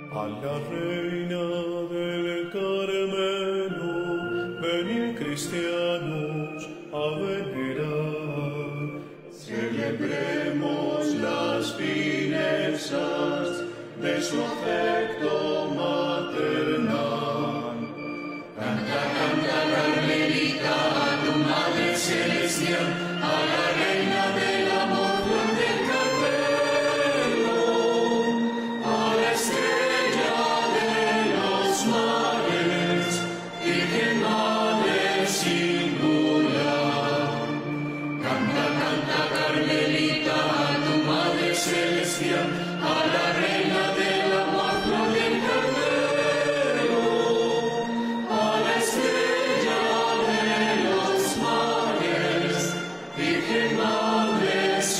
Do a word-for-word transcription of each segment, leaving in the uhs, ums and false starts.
A la reina del Carmelo, venid cristianos a venerar. Celebremos las finezas de su afecto maternal. Canta, canta, Carmelita, a tu Madre Celestial, a la reina del amor Juan del Carmelo, a la estrella de los mares, Virgen Madre singular. Canta, canta, Carmelita, a tu Madre Celestial, a la reina del amor Juan del Carmelo, a la estrella de los mares, Virgen Madre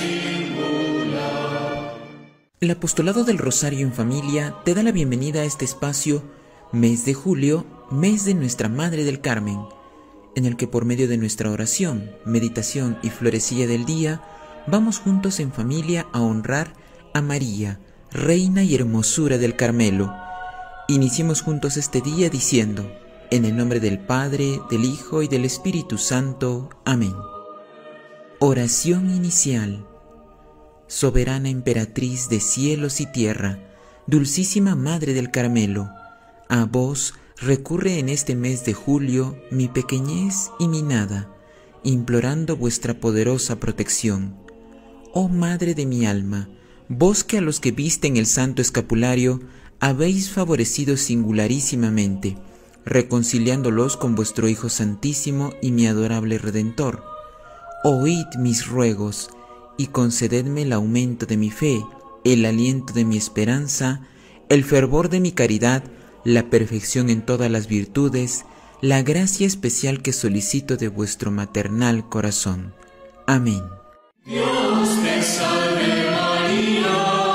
singular. El Apostolado del Rosario en Familia te da la bienvenida a este espacio, mes de julio, mes de Nuestra Madre del Carmen, en el que por medio de nuestra oración, meditación y florecilla del día, vamos juntos en familia a honrar a María, Reina y Hermosura del Carmelo. Iniciemos juntos este día diciendo, en el nombre del Padre, del Hijo y del Espíritu Santo. Amén. Oración inicial. Soberana emperatriz de cielos y tierra, dulcísima Madre del Carmelo, a vos recurre en este mes de julio mi pequeñez y mi nada, implorando vuestra poderosa protección. Oh Madre de mi alma, vos que a los que visten el santo escapulario habéis favorecido singularísimamente, reconciliándolos con vuestro Hijo Santísimo y mi adorable Redentor, oíd mis ruegos y concededme el aumento de mi fe, el aliento de mi esperanza, el fervor de mi caridad, la perfección en todas las virtudes, la gracia especial que solicito de vuestro maternal corazón. Amén. Dios te salve María,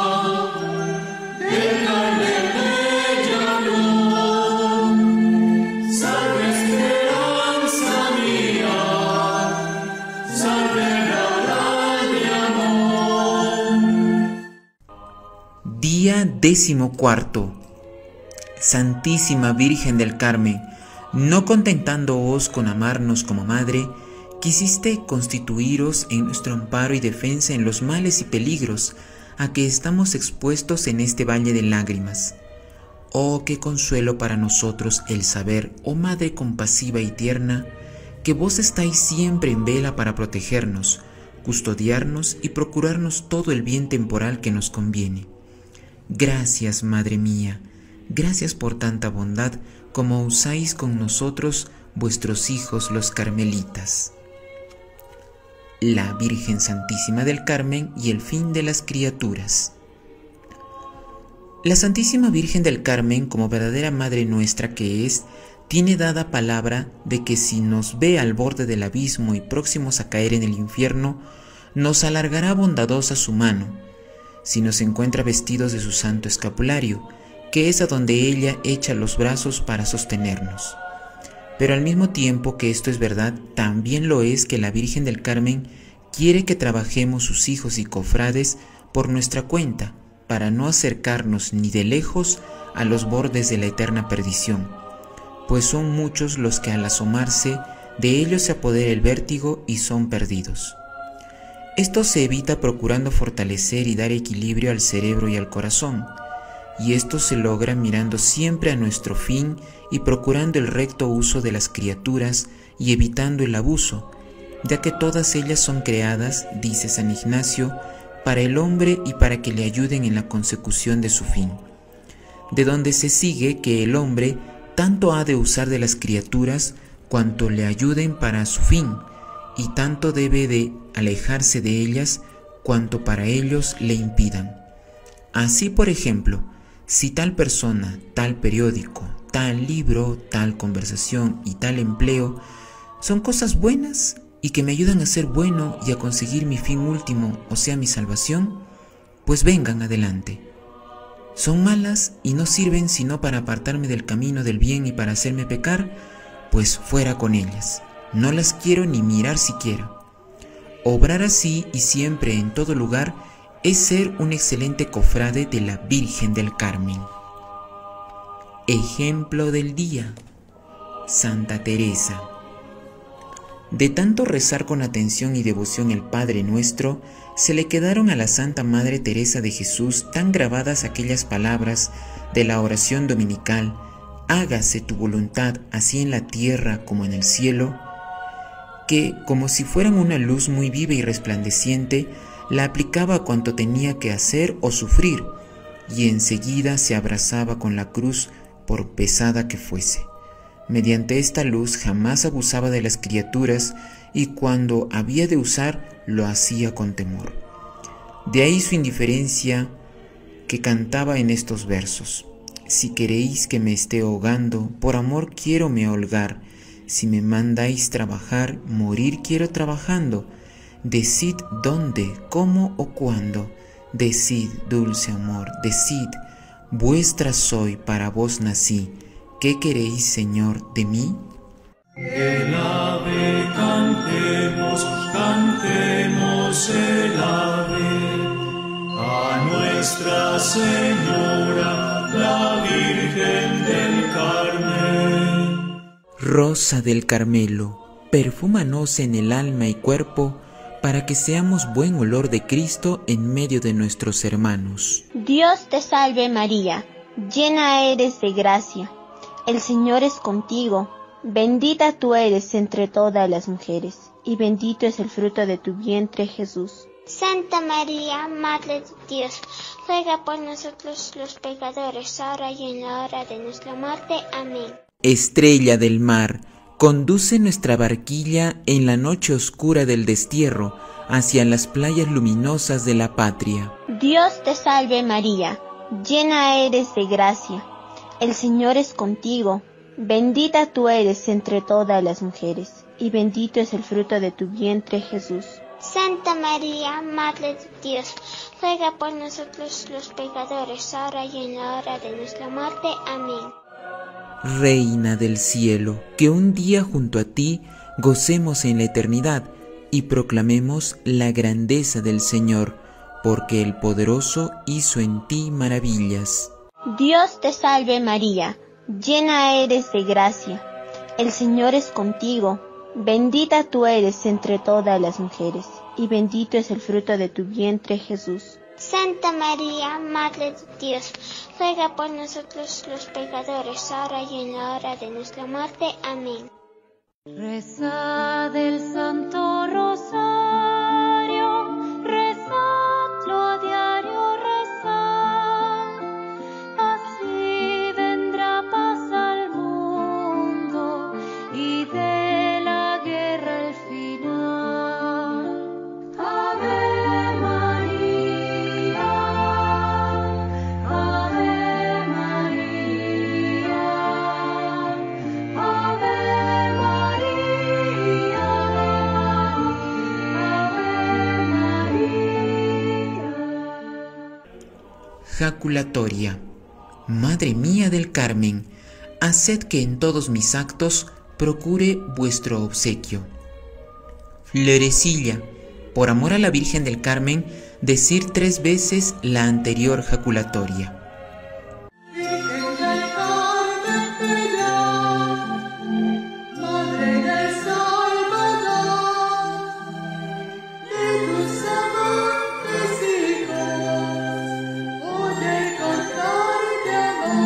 llena de bella flor, salve esperanza mía, salve la de amor. Día décimo cuarto. Santísima Virgen del Carmen, no contentándoos con amarnos como Madre, quisiste constituiros en nuestro amparo y defensa en los males y peligros a que estamos expuestos en este valle de lágrimas. Oh, qué consuelo para nosotros el saber, oh Madre compasiva y tierna, que vos estáis siempre en vela para protegernos, custodiarnos y procurarnos todo el bien temporal que nos conviene. Gracias, Madre mía, gracias por tanta bondad como usáis con nosotros, vuestros hijos los carmelitas. La Virgen Santísima del Carmen y el fin de las criaturas. La Santísima Virgen del Carmen, como verdadera Madre nuestra que es, tiene dada palabra de que si nos ve al borde del abismo y próximos a caer en el infierno, nos alargará bondadosa su mano, si nos encuentra vestidos de su santo escapulario, que es a donde ella echa los brazos para sostenernos. Pero al mismo tiempo que esto es verdad, también lo es que la Virgen del Carmen quiere que trabajemos sus hijos y cofrades por nuestra cuenta, para no acercarnos ni de lejos a los bordes de la eterna perdición, pues son muchos los que al asomarse de ellos se apodera el vértigo y son perdidos. Esto se evita procurando fortalecer y dar equilibrio al cerebro y al corazón, y esto se logra mirando siempre a nuestro fin y procurando el recto uso de las criaturas y evitando el abuso, ya que todas ellas son creadas, dice San Ignacio, para el hombre y para que le ayuden en la consecución de su fin. De donde se sigue que el hombre tanto ha de usar de las criaturas cuanto le ayuden para su fin, y tanto debe de alejarse de ellas cuanto para ellos le impidan. Así, por ejemplo, si tal persona, tal periódico, tal libro, tal conversación y tal empleo son cosas buenas y que me ayudan a ser bueno y a conseguir mi fin último, o sea, mi salvación, pues vengan adelante. Son malas y no sirven sino para apartarme del camino del bien y para hacerme pecar, pues fuera con ellas. No las quiero ni mirar siquiera. Obrar así y siempre en todo lugar es ser un excelente cofrade de la Virgen del Carmen. Ejemplo del día, Santa Teresa. De tanto rezar con atención y devoción el Padre Nuestro, se le quedaron a la Santa Madre Teresa de Jesús tan grabadas aquellas palabras de la oración dominical: hágase tu voluntad así en la tierra como en el cielo, que, como si fueran una luz muy viva y resplandeciente, la aplicaba a cuanto tenía que hacer o sufrir, y enseguida se abrazaba con la cruz por pesada que fuese. Mediante esta luz jamás abusaba de las criaturas, y cuando había de usar, lo hacía con temor. De ahí su indiferencia, que cantaba en estos versos: si queréis que me esté ahogando, por amor quiero me holgar. Si me mandáis trabajar, morir quiero trabajando. Decid dónde, cómo o cuándo. Decid, dulce amor, decid. Vuestra soy, para vos nací. ¿Qué queréis, Señor, de mí? El ave cantemos, cantemos el ave a Nuestra Señora, la Virgen del Carmen. Rosa del Carmelo, perfúmanos en el alma y cuerpo, para que seamos buen olor de Cristo en medio de nuestros hermanos. Dios te salve María, llena eres de gracia. El Señor es contigo, bendita tú eres entre todas las mujeres, y bendito es el fruto de tu vientre, Jesús. Santa María, Madre de Dios, ruega por nosotros los pecadores, ahora y en la hora de nuestra muerte. Amén. Estrella del mar, conduce nuestra barquilla en la noche oscura del destierro hacia las playas luminosas de la patria. Dios te salve María, llena eres de gracia. El Señor es contigo, bendita tú eres entre todas las mujeres, y bendito es el fruto de tu vientre, Jesús. Santa María, Madre de Dios, ruega por nosotros los pecadores, ahora y en la hora de nuestra muerte. Amén. Reina del cielo, que un día junto a ti gocemos en la eternidad y proclamemos la grandeza del Señor, porque el Poderoso hizo en ti maravillas. Dios te salve María, llena eres de gracia. El Señor es contigo, bendita tú eres entre todas las mujeres, y bendito es el fruto de tu vientre, Jesús. Santa María, Madre de Dios, ruega por nosotros los pecadores, ahora y en la hora de nuestra muerte. Amén. Rezad el Santo Rosario, rezadlo a diario, rezad, así vendrá paz al mundo y de la guerra el final. Ave María, Ave María, Ave María, Ave María. Jaculatoria. Madre mía del Carmen, haced que en todos mis actos procure vuestro obsequio. Florecilla. Por amor a la Virgen del Carmen, decir tres veces la anterior jaculatoria. Virgen del Carmen, bella, Madre del Salvador, de tus amantes hijos, oye cantar de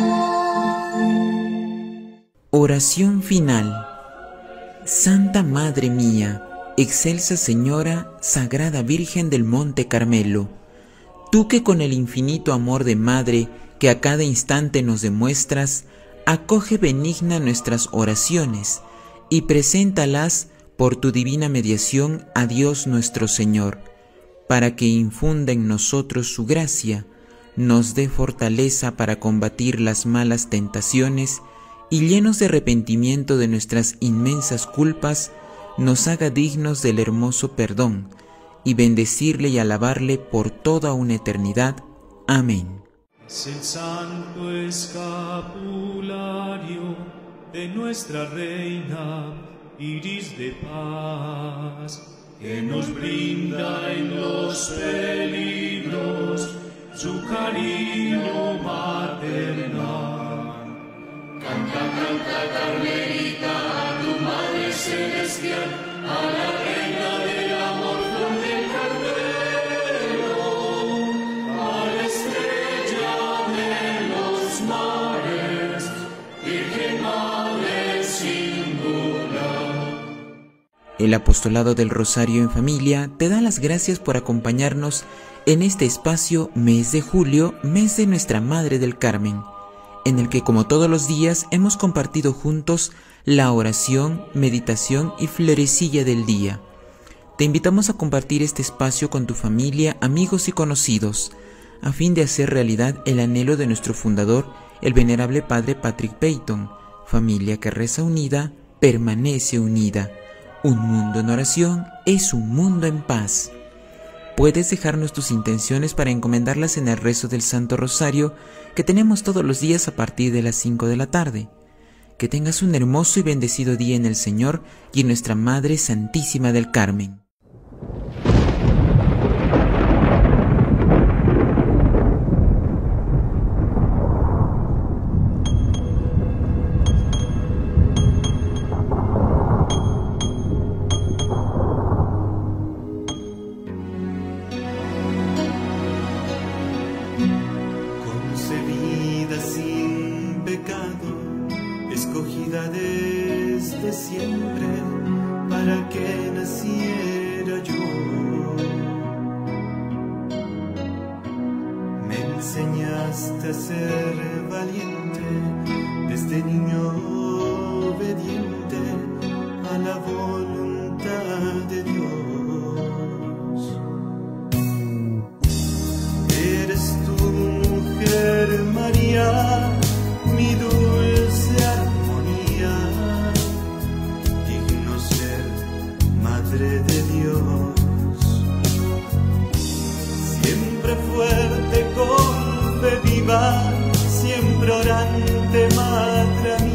amor. Oración final. Santa Madre mía, excelsa Señora, Sagrada Virgen del Monte Carmelo, tú que con el infinito amor de Madre que a cada instante nos demuestras, acoge benigna nuestras oraciones y preséntalas por tu divina mediación a Dios nuestro Señor, para que infunda en nosotros su gracia, nos dé fortaleza para combatir las malas tentaciones y llenos de arrepentimiento de nuestras inmensas culpas, nos haga dignos del hermoso perdón, y bendecirle y alabarle por toda una eternidad. Amén. Es el santo escapulario de nuestra reina, iris de paz, que nos brinda en los peligros su cariño maternal. El Apostolado del Rosario en Familia te da las gracias por acompañarnos en este espacio Mes de Julio, Mes de Nuestra Madre del Carmen, en el que como todos los días hemos compartido juntos la oración, meditación y florecilla del día. Te invitamos a compartir este espacio con tu familia, amigos y conocidos, a fin de hacer realidad el anhelo de nuestro fundador, el venerable Padre Patrick Peyton: familia que reza unida, permanece unida. Un mundo en oración es un mundo en paz. Puedes dejarnos tus intenciones para encomendarlas en el rezo del Santo Rosario que tenemos todos los días a partir de las cinco de la tarde. Que tengas un hermoso y bendecido día en el Señor y en nuestra Madre Santísima del Carmen. Concebida sin pecado, escogida desde siempre para que naciera yo. Me enseñaste a ser valiente, desde niño obediente a la voluntad de Dios. Eres tú, mujer María, mi dulce armonía, digno ser Madre de Dios. Siempre fuerte, con fe viva, siempre orante, Madre mía.